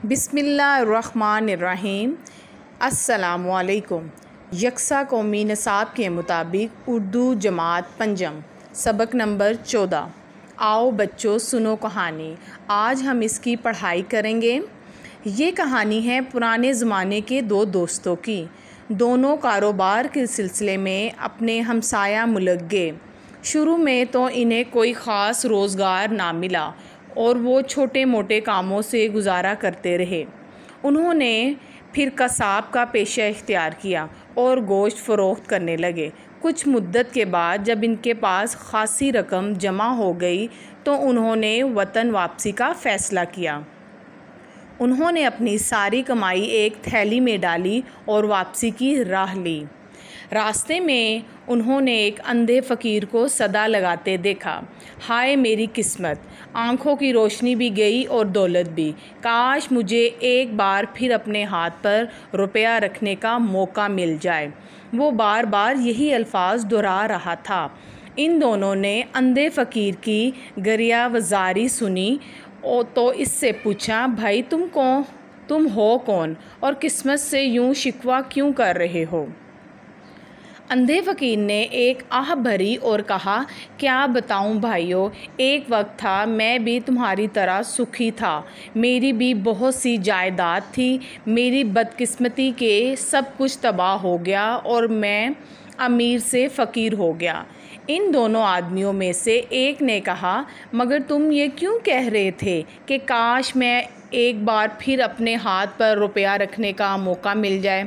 बिस्मिल्लाहिर्रहमानिर्रहीम। अस्सलामुअलैकुम। यकसा कौमी निसाब के मुताबिक उर्दू जमात पंजम सबक नंबर 14। आओ बच्चों सुनो कहानी। आज हम इसकी पढ़ाई करेंगे। ये कहानी है पुराने ज़माने के दो दोस्तों की। दोनों कारोबार के सिलसिले में अपने हमसाया मुल्क गए। शुरू में तो इन्हें कोई ख़ास रोज़गार ना मिला और वो छोटे मोटे कामों से गुजारा करते रहे। उन्होंने फिर कसाब का पेशा इख्तियार किया और गोश्त फ़रोख्त करने लगे। कुछ मुद्दत के बाद जब इनके पास ख़ासी रकम जमा हो गई तो उन्होंने वतन वापसी का फ़ैसला किया। उन्होंने अपनी सारी कमाई एक थैली में डाली और वापसी की राह ली। रास्ते में उन्होंने एक अंधे फ़कीर को सदा लगाते देखा, हाय मेरी किस्मत, आँखों की रोशनी भी गई और दौलत भी। काश मुझे एक बार फिर अपने हाथ पर रुपया रखने का मौका मिल जाए। वो बार बार यही अल्फाज दोहरा रहा था। इन दोनों ने अंधे फ़कीर की गरियावज़ारी सुनी तो इससे पूछा, भाई तुम हो कौन और किस्मत से यूँ शिकवा क्यों कर रहे हो? अंधे फ़कीर ने एक आह भरी और कहा, क्या बताऊं भाइयों, एक वक्त था मैं भी तुम्हारी तरह सुखी था। मेरी भी बहुत सी जायदाद थी। मेरी बदकिस्मती के सब कुछ तबाह हो गया और मैं अमीर से फ़कीर हो गया। इन दोनों आदमियों में से एक ने कहा, मगर तुम ये क्यों कह रहे थे कि काश मैं एक बार फिर अपने हाथ पर रुपया रखने का मौका मिल जाए?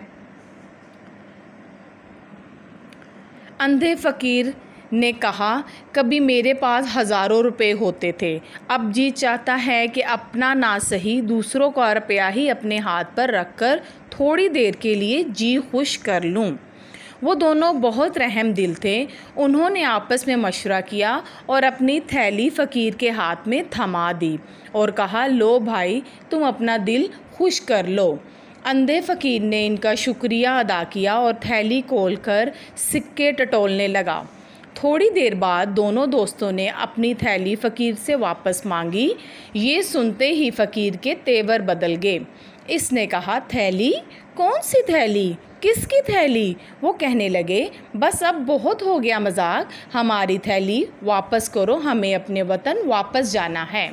अंधे फ़कीर ने कहा, कभी मेरे पास हज़ारों रुपए होते थे। अब जी चाहता है कि अपना ना सही दूसरों का रुपया ही अपने हाथ पर रखकर थोड़ी देर के लिए जी खुश कर लूं। वो दोनों बहुत रहम दिल थे। उन्होंने आपस में मशवरा किया और अपनी थैली फ़कीर के हाथ में थमा दी और कहा, लो भाई, तुम अपना दिल खुश कर लो। अंधे फ़कीर ने इनका शुक्रिया अदा किया और थैली खोलकर सिक्के टटोलने लगा। थोड़ी देर बाद दोनों दोस्तों ने अपनी थैली फ़कीर से वापस मांगी। ये सुनते ही फ़कीर के तेवर बदल गए। इसने कहा, थैली? कौन सी थैली? किसकी थैली? वो कहने लगे, बस अब बहुत हो गया मजाक, हमारी थैली वापस करो, हमें अपने वतन वापस जाना है।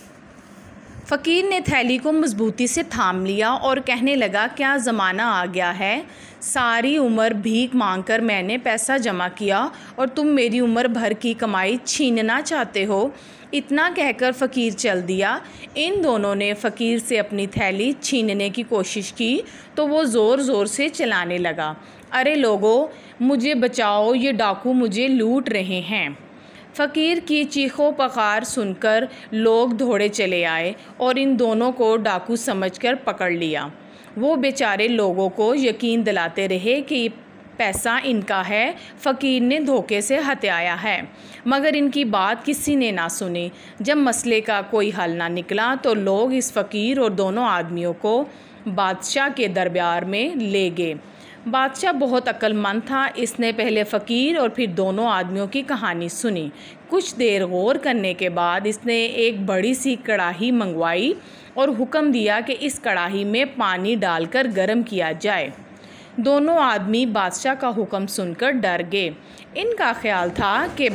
फ़कीर ने थैली को मजबूती से थाम लिया और कहने लगा, क्या ज़माना आ गया है। सारी उम्र भीख मांगकर मैंने पैसा जमा किया और तुम मेरी उम्र भर की कमाई छीनना चाहते हो। इतना कहकर फ़कीर चल दिया। इन दोनों ने फ़कीर से अपनी थैली छीनने की कोशिश की तो वो ज़ोर ज़ोर से चलाने लगा, अरे लोगों, मुझे बचाओ, ये डाकू मुझे लूट रहे हैं। फ़कीर की चीखों पुकार सुनकर लोग दौड़े चले आए और इन दोनों को डाकू समझकर पकड़ लिया। वो बेचारे लोगों को यकीन दिलाते रहे कि पैसा इनका है, फ़कीर ने धोखे से हत्याया है, मगर इनकी बात किसी ने ना सुनी। जब मसले का कोई हल ना निकला तो लोग इस फ़कीर और दोनों आदमियों को बादशाह के दरबार में ले गए। बादशाह बहुत अक्लमंद था। इसने पहले फ़कीर और फिर दोनों आदमियों की कहानी सुनी। कुछ देर गौर करने के बाद इसने एक बड़ी सी कढ़ाई मंगवाई और हुक्म दिया कि इस कढ़ाई में पानी डालकर गर्म किया जाए। दोनों आदमी बादशाह का हुक्म सुनकर डर गए। इनका ख्याल था कि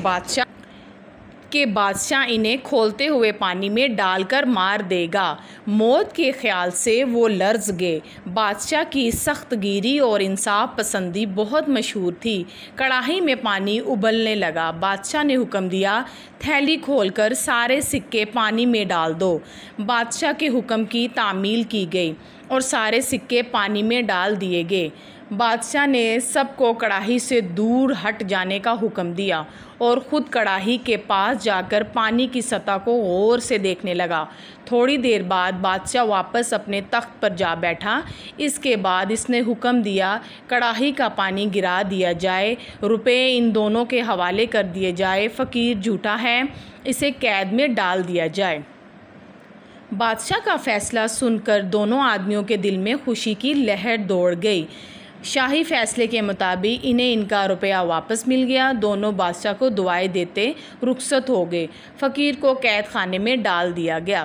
बादशाह इन्हें खोलते हुए पानी में डालकर मार देगा। मौत के ख्याल से वो लर्ज़ गए। बादशाह की सख्तगिरी और इंसाफ पसंदी बहुत मशहूर थी। कढ़ाई में पानी उबलने लगा। बादशाह ने हुक्म दिया, थैली खोलकर सारे सिक्के पानी में डाल दो। बादशाह के हुक्म की तामील की गई और सारे सिक्के पानी में डाल दिए गए। बादशाह ने सबको कढ़ाई से दूर हट जाने का हुक्म दिया और ख़ुद कढ़ाई के पास जाकर पानी की सतह को गौर से देखने लगा। थोड़ी देर बाद बादशाह वापस अपने तख्त पर जा बैठा। इसके बाद इसने हुक्म दिया, कढ़ाई का पानी गिरा दिया जाए, रुपए इन दोनों के हवाले कर दिए जाए। फ़कीर झूठा है, इसे कैद में डाल दिया जाए। बादशाह का फ़ैसला सुनकर दोनों आदमियों के दिल में खुशी की लहर दौड़ गई। शाही फ़ैसले के मुताबिक इन्हें इनका रुपया वापस मिल गया। दोनों बादशाह को दुआएं देते रुखसत हो गए। फ़कीर को कैद खाने में डाल दिया गया।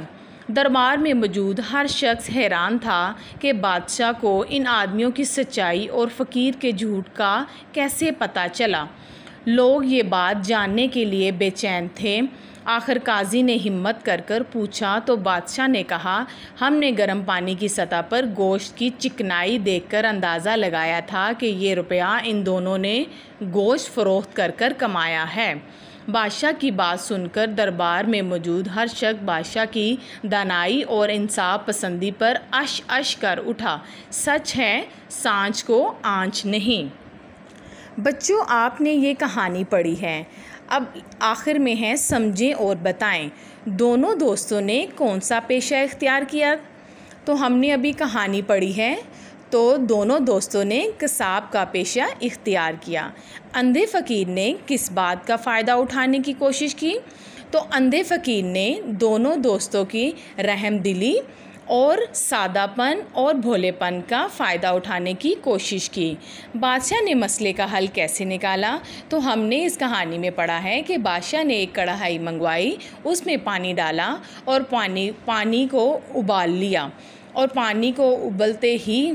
दरबार में मौजूद हर शख्स हैरान था कि बादशाह को इन आदमियों की सच्चाई और फ़कीर के झूठ का कैसे पता चला। लोग ये बात जानने के लिए बेचैन थे। आखिर काजी ने हिम्मत कर पूछा तो बादशाह ने कहा, हमने गर्म पानी की सतह पर गोश्त की चिकनाई देखकर अंदाज़ा लगाया था कि ये रुपया इन दोनों ने गोश्त फ़रोख्त कर कमाया है। बादशाह की बात सुनकर दरबार में मौजूद हर शख्स बादशाह की दानाई और इंसाफ पसंदी पर अश अश कर उठा। सच है, सांच को आँच नहीं। बच्चों, आपने ये कहानी पढ़ी है। अब आखिर में है, समझें और बताएं, दोनों दोस्तों ने कौन सा पेशा इख्तियार किया। तो हमने अभी कहानी पढ़ी है, तो दोनों दोस्तों ने कसाब का पेशा इख्तियार किया। अंधे फ़कीर ने किस बात का फ़ायदा उठाने की कोशिश की? तो अंधे फ़कीर ने दोनों दोस्तों की रहमदिली और सादापन और भोलेपन का फ़ायदा उठाने की कोशिश की। बादशाह ने मसले का हल कैसे निकाला? तो हमने इस कहानी में पढ़ा है कि बादशाह ने एक कढ़ाई मंगवाई, उसमें पानी डाला और पानी को उबाल लिया, और पानी को उबलते ही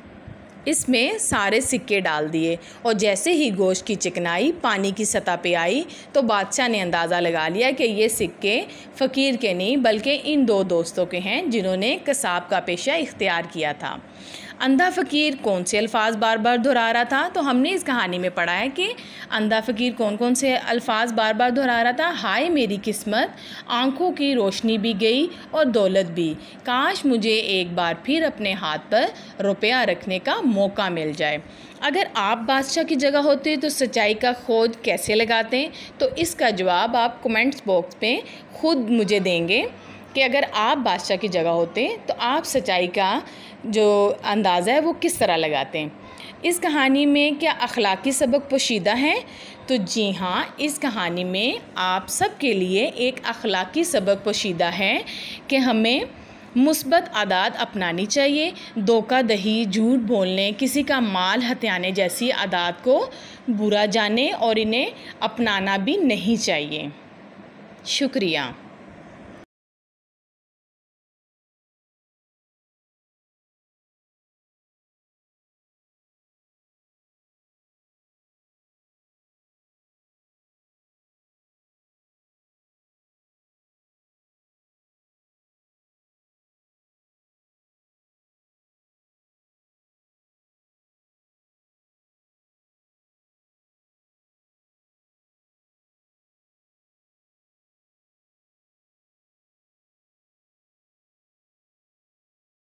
इसमें सारे सिक्के डाल दिए, और जैसे ही गोश्त की चिकनाई पानी की सतह पे आई तो बादशाह ने अंदाज़ा लगा लिया कि ये सिक्के फ़कीर के नहीं बल्कि इन दो दोस्तों के हैं जिन्होंने कसाब का पेशा इख्तियार किया था। अंधा फ़कीर कौन से अल्फाज बार बार दोहरा रहा था? तो हमने इस कहानी में पढ़ा है कि अंधा फ़कीर कौन कौन से अल्फाज बार बार दोहरा रहा था। हाय मेरी किस्मत, आँखों की रोशनी भी गई और दौलत भी, काश मुझे एक बार फिर अपने हाथ पर रुपया रखने का मौका मिल जाए। अगर आप बादशाह की जगह होते तो सच्चाई का खोज कैसे लगाते? तो इसका जवाब आप कमेंट्स बॉक्स में ख़ुद मुझे देंगे कि अगर आप बादशाह की जगह होते तो आप सच्चाई का जो अंदाज़ा है वो किस तरह लगाते हैं। इस कहानी में क्या अखलाकी सबक पोशीदा है? तो जी हाँ, इस कहानी में आप सब के लिए एक अखलाकी सबक पोशीदा है कि हमें मुस्बत आदात अपनानी चाहिए। धोखाधड़ी, झूठ बोलने, किसी का माल हथियाने जैसी आदात को बुरा जाने और इन्हें अपनाना भी नहीं चाहिए। शुक्रिया।